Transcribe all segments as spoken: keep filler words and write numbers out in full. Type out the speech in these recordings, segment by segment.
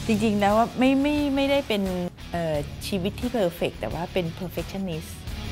จริงๆแล้วว่าไม่ไม่ไม่ได้เป็นชีวิตที่เพอร์เฟกต์แต่ว่าเป็น perfectionist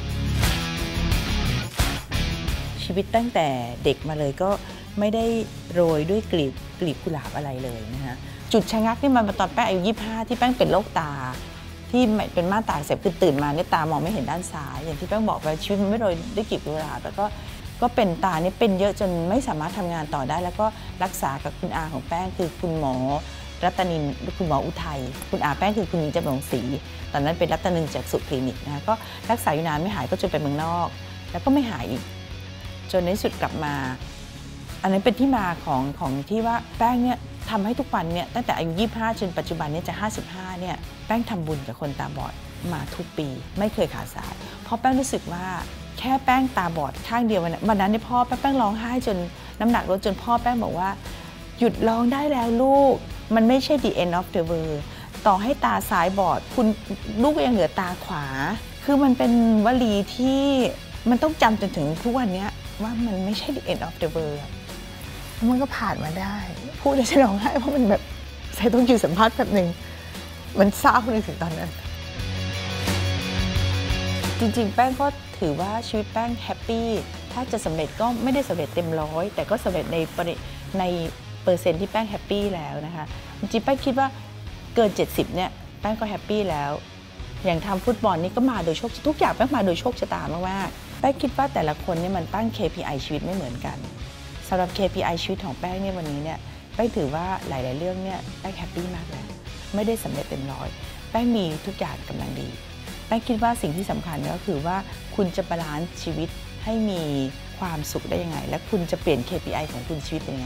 ชีวิตตั้งแต่เด็กมาเลยก็ไม่ได้โรยด้วยกลีบกลีบกุหลาบอะไรเลยนะคะจุดชะงักนี่มันมาตอนแป้งอายุยี่สิบห้าที่แป้งเป็นโรคตาที่เป็นม่านตาอักเสบคือตื่นมาเนี่ยตามองไม่เห็นด้านซ้ายอย่างที่แป้งบอกไปชีวิตมันไม่โรยด้วยกลีบกุหลาบแล้วก็ก็เป็นตาเนี่ยเป็นเยอะจนไม่สามารถทำงานต่อได้แล้วก็รักษากับคุณอาของแป้งคือคุณหมอรัตนินคุณหมออุทัยคุณอาแป้งคือคุณหญิงจำลองศรีตอนนั้นเป็นรัตนินจากสุคลินิกนะก็รักษาอยู่นานไม่หายก็จนไปเมืองนอกแล้วก็ไม่หายอีกจนในสุดกลับมาอันนั้นเป็นที่มาของของที่ว่าแป้งเนี่ยทำให้ทุกวันเนี่ยตั้งแต่อายุยี่สิบห้าจนปัจจุบันเนี่ยจะห้าสิบห้าเนี่ยแป้งทำบุญกับคนตาบอดมาทุกปีไม่เคยขาดสายเพราะแป้งรู้สึกว่าแค่แป้งตาบอดข้างเดียววันนั้นเนี่ยพ่อแป้งร้องไห้จนน้ำหนักลดจนพ่อแป้งบอกว่าหยุดร้องได้แล้วลูกมันไม่ใช่ the end of the world ต่อให้ตาซ้ายบอดคุณลูกก็ยังเหลือตาขวาคือมันเป็นวลีที่มันต้องจำจนถึงทุกวันนี้ว่ามันไม่ใช่ the end of the world มันก็ผ่านมาได้พูดแล้วจะร้องไห้เพราะมันแบบใส่ต้องอยู่สัมภาษณ์แบบหนึ่งมันเศร้าเลยถึงตอนนั้นจริงๆแป้งก็ถือว่าชีวิตแป้งแฮปปี้ถ้าจะสำเร็จก็ไม่ได้สำเร็จเต็มร้อยแต่ก็สำเร็จในในเปอร์เซ็นต์ที่แป้งแฮปปี้แล้วนะคะจริงๆแป้งคิดว่าเกินเจ็ดสิบเนี่ยแป้งก็แฮปปี้แล้วอย่างทำฟุตบอลนี่ก็มาโดยโชคทุกอย่างแป้งมาโดยโชคชะตามากๆแป้งคิดว่าแต่ละคนเนี่ยมันตั้ง เค พี ไอ ชีวิตไม่เหมือนกันสำหรับ เค พี ไอ ชีวิตของแป้งเนี่ยวันนี้เนี่ยแป้งถือว่าหลายๆเรื่องเนี่ยแป้งแฮปปี้มากแล้วไม่ได้สำเร็จเต็มร้อยแป้งมีทุกอย่างกำลังดีแป้งคิดว่าสิ่งที่สำคัญก็คือว่าคุณจะบาลานซ์ชีวิตให้มีความสุขได้ยังไงและคุณจะเปลี่ยน เค พี ไอ ของคุณชีวิตเป็นยังไง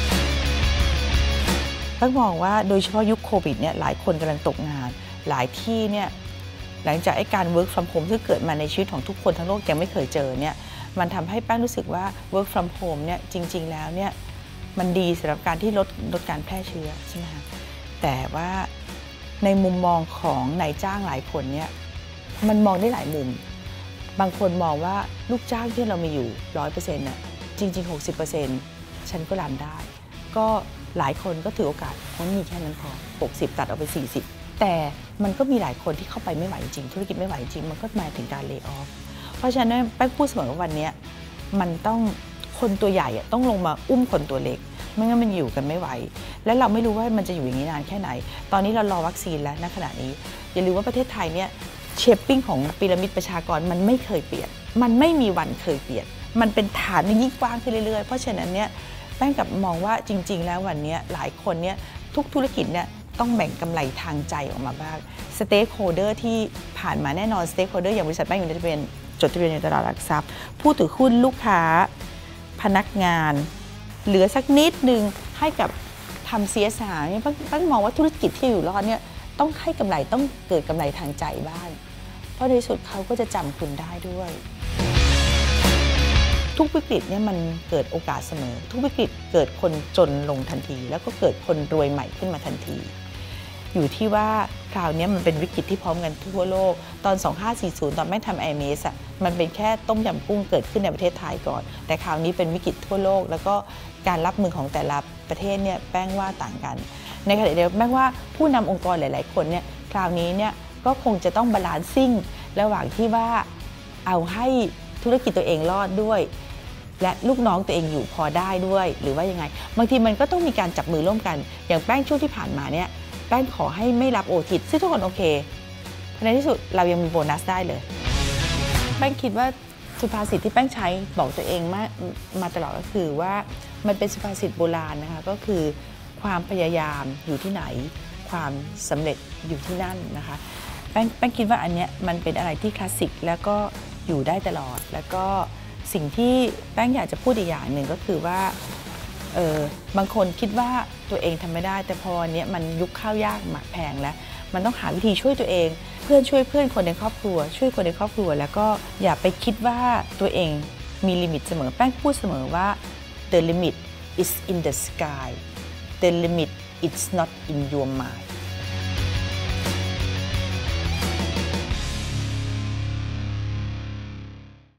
แป้งมองว่าโดยเฉพาะยุคโควิดเนี่ยหลายคนกำลังตกงานหลายที่เนี่ยหลังจากไอ้การ work from home ที่เกิดมาในชีวิตของทุกคนทั้งโลกยังไม่เคยเจอเนี่ยมันทำให้แป้งรู้สึกว่า work from home เนี่ยจริงๆแล้วเนี่ยมันดีสำหรับการที่ลดลดการแพร่เชื้อใช่ไหมคะแต่ว่าในมุมมองของนายจ้างหลายคนเนี่ยมันมองได้หลายมุมบางคนมองว่าลูกจ้างที่เรามีอยู่ ร้อยเปอร์เซ็นต์ น่ะจริงๆ หกสิบเปอร์เซ็นต์ ฉันก็รันได้ก็หลายคนก็ถือโอกาสมันมีแค่นั้นพอหกสิบตัดออกไปสี่สิบแต่มันก็มีหลายคนที่เข้าไปไม่ไหวจริงธุรกิจไม่ไหวจริงมันก็มาถึงการเลย์ออฟเพราะฉะนั้นแป้งพูดเสมอว่าวันนี้มันต้องคนตัวใหญ่ต้องลงมาอุ้มคนตัวเล็กไม่งั้นมันอยู่กันไม่ไหวและเราไม่รู้ว่ามันจะอยู่อย่างนี้นานแค่ไหนตอนนี้เรารอวัคซีนแล้วณขณะนี้อย่าลืมว่าประเทศไทยเนี่ยเชฟปิ้งของพีระมิดประชากรมันไม่เคยเปลี่ยนมันไม่มีวันเคยเปลี่ยนมันเป็นฐานยิ่งกว้างขึ้นเรื่อยๆเพราะฉะนั้นเนี่ยแป้งกับมองว่าจริงๆแล้ววันนี้หลายคนเนี่ยทุกธุรกิจเนี่ยต้องแบ่งกำไรทางใจออกมาบ้างสเต็กโฮเดอร์ที่ผ่านมาแน่นอนสเต็กโฮเดอร์อย่างบริษัทแป้งอยู่ในทะเบียนจดทะเบียนในตลาดหลักทรัพย์ผู้ถือหุ้นลูกค้าพนักงานเหลือสักนิดนึงให้กับทำ ซี เอส อาร์ เนี่ยแป้งมองว่าธุรกิจที่อยู่รอดเนี่ยต้องให้กำไรต้องเกิดกำไรทางใจบ้างเพราะในสุดเขาก็จะจำคุณได้ด้วยทุกวิกฤตเนี่ยมันเกิดโอกาสเสมอทุกวิกฤตเกิดคนจนลงทันทีแล้วก็เกิดคนรวยใหม่ขึ้นมาทันทีอยู่ที่ว่าคราวนี้มันเป็นวิกฤตที่พร้อมกันทั่วโลกตอนสองพันห้าร้อยสี่สิบตอนแม่ทำ ไอ เอ็ม เอส อ่ะมันเป็นแค่ต้มยำกุ้งเกิดขึ้นในประเทศไทยก่อนแต่คราวนี้เป็นวิกฤตทั่วโลกแล้วก็การรับมือของแต่ละประเทศเนี่ยแป้งว่าต่างกันในขณะเดียวกันแป้งว่าผู้นำองค์กรหลายๆคนเนี่ยคราวนี้เนี่ยก็คงจะต้องบาลานซิ่งระหว่างที่ว่าเอาให้ธุรกิจตัวเองรอดด้วยและลูกน้องตัวเองอยู่พอได้ด้วยหรือว่ายังไงบางทีมันก็ต้องมีการจับมือร่วมกันอย่างแป้งช่วงที่ผ่านมาเนี่ยแป้งขอให้ไม่รับโอทีซึ่งทุกคนโอเคในที่สุดเรายังมีโบนัสได้เลยแป้งคิดว่าสุภาษิตที่แป้งใช้บอกตัวเองมามาตลอดก็คือว่ามันเป็นสุภาษิตโบราณนะคะก็คือความพยายามอยู่ที่ไหนความสำเร็จอยู่ที่นั่นนะคะแป้งแป้งคิดว่าอันเนี้ยมันเป็นอะไรที่คลาสสิกแล้วก็อยู่ได้ตลอดแล้วก็สิ่งที่แป้งอยากจะพูดอีกอย่างหนึ่งก็คือว่าเออบางคนคิดว่าตัวเองทำไม่ได้แต่พอเนี้ยมันยุคข้าวยากหมากแพงแล้วมันต้องหาวิธีช่วยตัวเองเพื่อนช่วยเพื่อนคนในครอบครัวช่วยคนในครอบครัวแล้วก็อย่าไปคิดว่าตัวเองมีลิมิตเสมอแป้งพูดเสมอว่า the limit is in the sky the limit is not in your mind